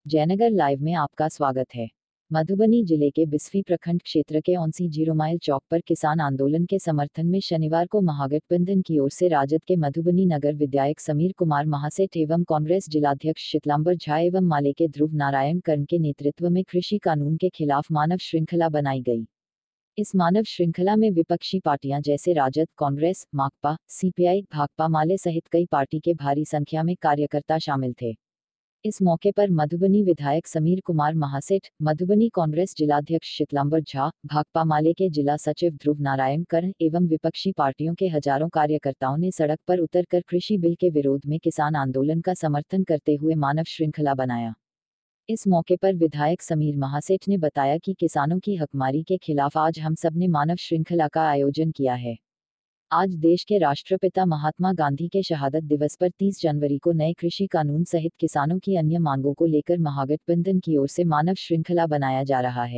Jaynagar live में आपका स्वागत है। मधुबनी जिले के बिस्फी प्रखंड क्षेत्र के 79 माइल चौक पर किसान आंदोलन के समर्थन में शनिवार को महागठबंधन की ओर से राजद के मधुबनी नगर विधायक समीर कुमार महासेठ एवं कांग्रेस जिलाध्यक्ष शीतलांबर झा एवं माले के ध्रुव नारायण कर्ण के नेतृत्व में कृषि कानून के खिलाफ मानव श्रृंखला बनाई गई। इस मानव श्रृंखला में विपक्षी पार्टियां जैसे राजद, कांग्रेस, माकपा, सीपीआई, भाकपा माले सहित कई पार्टी के भारी संख्या में कार्यकर्ता शामिल थे। इस मौके पर मधुबनी विधायक समीर कुमार महासेठ, मधुबनी कांग्रेस जिलाध्यक्ष शीतलांबर झा, भाकपा माले के जिला सचिव ध्रुव नारायण कर्ण एवं विपक्षी पार्टियों के हजारों कार्यकर्ताओं ने सड़क पर उतरकर कृषि बिल के विरोध में किसान आंदोलन का समर्थन करते हुए मानव श्रृंखला बनाया। इस मौके पर विधायक समीर महासेठ ने बताया कि किसानों की हकमारी के खिलाफ आज हम सब ने मानव श्रृंखला का आयोजन किया है। आज देश के राष्ट्रपिता महात्मा गांधी के शहादत दिवस पर 30 जनवरी को नए कृषि कानून सहित किसानों की अन्य मांगों को लेकर महागठबंधन की ओर से मानव श्रृंखला बनाया जा रहा है।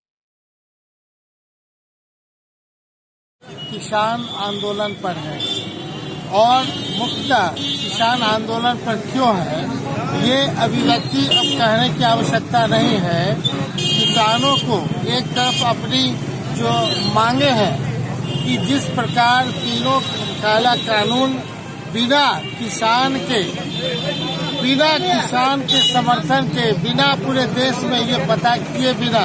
किसान आंदोलन पर है और मुख्यतः किसान आंदोलन पर क्यों है, ये अभिव्यक्ति अब कहने की आवश्यकता नहीं है। किसानों को एक तरफ अपनी जो मांगे हैं कि जिस प्रकार तीनों काला कानून बिना किसान के समर्थन के, बिना पूरे देश में ये पता किए बिना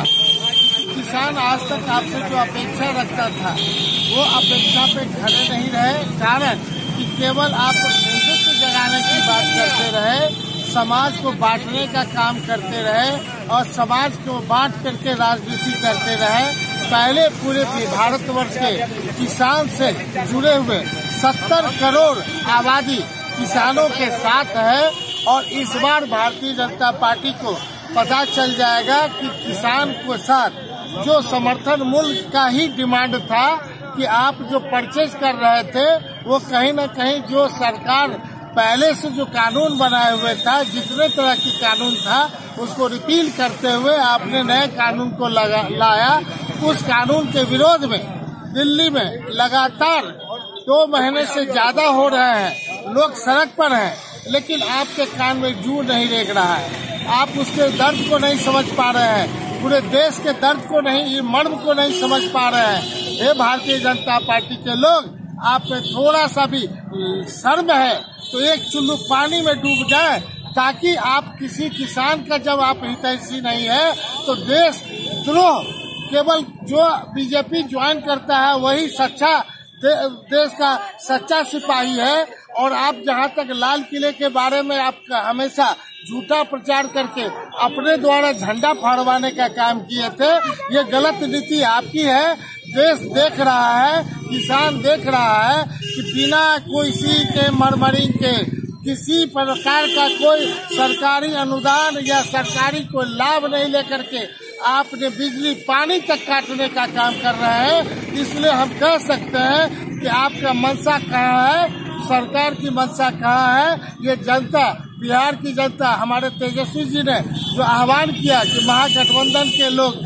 किसान आज तक आपसे जो अपेक्षा रखता था वो अपेक्षा पे खड़े नहीं रहे। कारण कि केवल आप नेतृत्व जगाने की बात करते रहे, समाज को बांटने का काम करते रहे और समाज को बांट करके राजनीति करते रहे। पहले पूरे भारतवर्ष के किसान से जुड़े हुए 70 करोड़ आबादी किसानों के साथ है और इस बार भारतीय जनता पार्टी को पता चल जाएगा कि किसान के साथ जो समर्थन मूल्य का ही डिमांड था कि आप जो परचेज कर रहे थे वो कहीं न कहीं जो सरकार पहले से जो कानून बनाए हुए था, जितने तरह की कानून था उसको रिपील करते हुए आपने नए कानून को लाया। उस कानून के विरोध में दिल्ली में लगातार 2 महीने से ज्यादा हो रहे हैं, लोग सड़क पर हैं, लेकिन आपके कान में जू नहीं रेंग रहा है। आप उसके दर्द को नहीं समझ पा रहे हैं, पूरे देश के दर्द को नहीं, मर्म को नहीं समझ पा रहे हैं। ये भारतीय जनता पार्टी के लोग, आप में थोड़ा सा भी शर्म है तो एक चुल्लू पानी में डूब जाए, ताकि आप किसी किसान का जब आप हितैषी नहीं है तो देश द्रोह केवल जो बीजेपी ज्वाइन करता है वही सच्चा देश का सच्चा सिपाही है। और आप जहां तक लाल किले के बारे में आप हमेशा झूठा प्रचार करके अपने द्वारा झंडा फहरवाने का काम किए थे, ये गलत नीति आपकी है। देश देख रहा है, किसान देख रहा है कि बिना किसी के मरमरी के, किसी प्रकार का कोई सरकारी अनुदान या सरकारी कोई लाभ नहीं लेकर के आपने बिजली पानी तक काटने का काम कर रहे हैं। इसलिए हम कह सकते हैं कि आपका मंशा कहाँ है, सरकार की मंशा कहाँ है। ये जनता, बिहार की जनता, हमारे तेजस्वी जी ने जो आह्वान किया कि महागठबंधन के लोग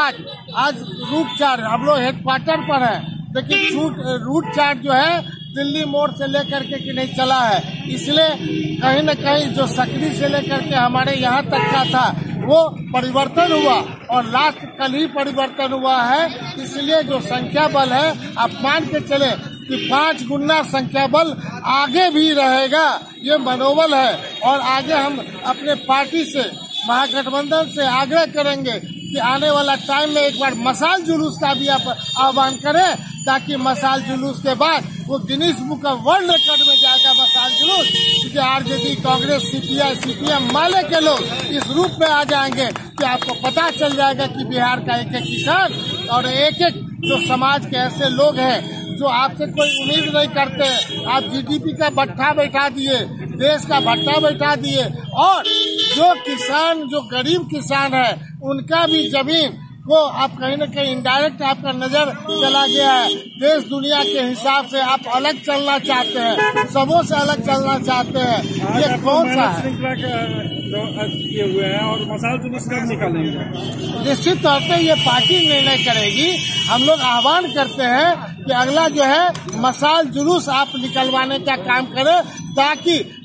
आज रूट चार्ज, हम लोग हेडक्वार्टर पर है, लेकिन रूट चार्ज जो है दिल्ली मोड़ से लेकर के नहीं चला है। इसलिए कहीं न कहीं जो सकरी से लेकर के हमारे यहाँ तक का था वो परिवर्तन हुआ और लास्ट कल ही परिवर्तन हुआ है। इसलिए जो संख्या बल है, आप मान के चले कि 5 गुना संख्या बल आगे भी रहेगा, ये मनोबल है। और आगे हम अपने पार्टी से, महागठबंधन से आग्रह करेंगे कि आने वाला टाइम में एक बार मशाल जुलूस का भी आप आह्वान करें, ताकि मशाल जुलूस के बाद वो Guinness book of world record में जाएगा मशाल जुलूस, क्योंकि RJD, Congress, CPI, CPM Male के लोग इस रूप में आ जाएंगे कि आपको पता चल जाएगा कि बिहार का एक एक किसान और एक एक जो समाज के ऐसे लोग हैं जो आपसे कोई उम्मीद नहीं करते। आप जीडीपी का भट्ठा बैठा दिए, देश का भट्ठा बैठा दिए, और जो किसान, जो गरीब किसान है, उनका भी जमीन वो आप कहीं न कहीं इनडायरेक्ट आपका नजर चला गया है। देश दुनिया के हिसाब से आप अलग चलना चाहते हैं, सबों से अलग चलना चाहते हैं। ये कौन सा है किए हुए हैं और मशाल जुलूस कब निकालेंगे? निश्चित तौर पे ये पार्टी निर्णय करेगी। हम लोग आह्वान करते हैं कि अगला जो है मशाल जुलूस आप निकलवाने का काम करें, ताकि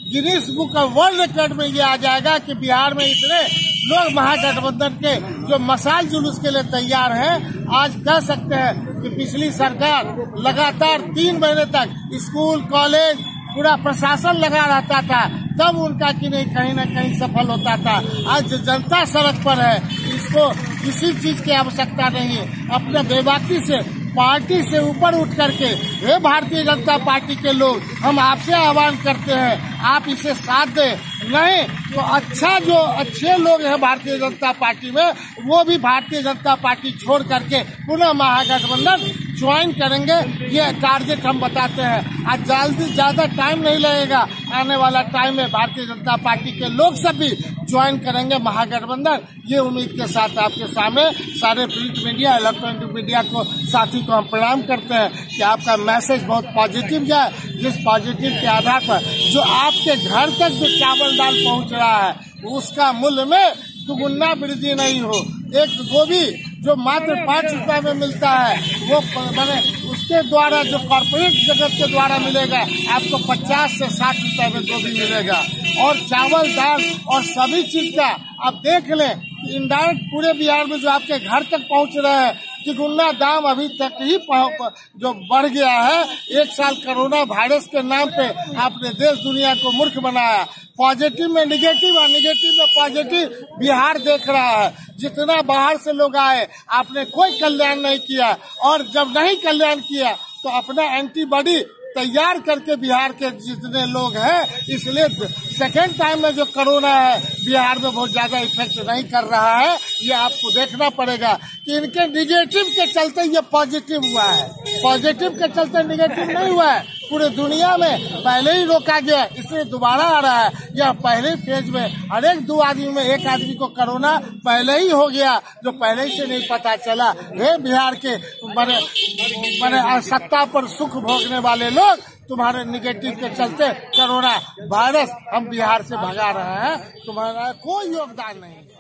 Guinness book of world record में ये आ जाएगा कि बिहार में इतने लोग महागठबंधन के जो मशाल जुलूस के लिए तैयार हैं। आज कह सकते हैं कि पिछली सरकार लगातार 3 महीने तक स्कूल कॉलेज पूरा प्रशासन लगा रहता था, तब उनका कि नहीं कहीं न कहीं सफल होता था। आज जनता सड़क पर है, इसको किसी चीज की आवश्यकता नहीं है। अपने बेबाकी से पार्टी से ऊपर उठ करके हे भारतीय जनता पार्टी के लोग, हम आपसे आह्वान करते हैं, आप इसे साथ दें। नहीं तो जो अच्छे लोग हैं भारतीय जनता पार्टी में, वो भी भारतीय जनता पार्टी छोड़ करके पुनः महागठबंधन ज्वाइन करेंगे। ये टारगेट हम बताते हैं। आज जल्दी ज्यादा टाइम नहीं लगेगा, आने वाला टाइम में भारतीय जनता पार्टी के लोग सब भी ज्वाइन करेंगे महागठबंधन। ये उम्मीद के साथ आपके सामने सारे प्रिंट मीडिया इलेक्ट्रॉनिक मीडिया को साथी को हम प्रणाम करते हैं कि आपका मैसेज बहुत पॉजिटिव जाए, जिस पॉजिटिव के आधार पर जो आपके घर तक जो चावल दाल पहुंच रहा है उसका मूल्य में दुगुना वृद्धि नहीं हो। एक गोभी जो मात्र 5 रुपए में मिलता है, वो मैंने उसके द्वारा जो कॉर्पोरेट जगत के द्वारा मिलेगा, आपको 50 से 60 रुपए में गोभी मिलेगा। और चावल दाल और सभी चीज का आप देख लें, इनडायरेक्ट पूरे बिहार में जो आपके घर तक पहुंच रहे हैं, तिगुना दाम अभी तक ही जो बढ़ गया है। 1 साल कोरोना वायरस के नाम पे आपने देश दुनिया को मूर्ख बनाया। पॉजिटिव में निगेटिव और निगेटिव में पॉजिटिव बिहार देख रहा है। जितना बाहर से लोग आए, आपने कोई कल्याण नहीं किया, और जब नहीं कल्याण किया तो अपना एंटीबॉडी तैयार करके बिहार के जितने लोग हैं, इसलिए सेकेंड टाइम में जो कोरोना है बिहार में बहुत ज्यादा इफेक्ट नहीं कर रहा है। ये आपको देखना पड़ेगा कि इनके निगेटिव के चलते ये पॉजिटिव हुआ है, पॉजिटिव के चलते निगेटिव नहीं हुआ है। पूरे दुनिया में पहले ही रोका गया, इसलिए दोबारा आ रहा है। यह पहले फेज में हर एक 2 आदमी में 1 आदमी को कोरोना पहले ही हो गया, जो पहले ही से नहीं पता चला। हे बिहार के बड़े सत्ता पर सुख भोगने वाले लोग, तुम्हारे निगेटिव के चलते कोरोना वायरस हम बिहार से भगा रहे हैं, तुम्हारा कोई योगदान नहीं।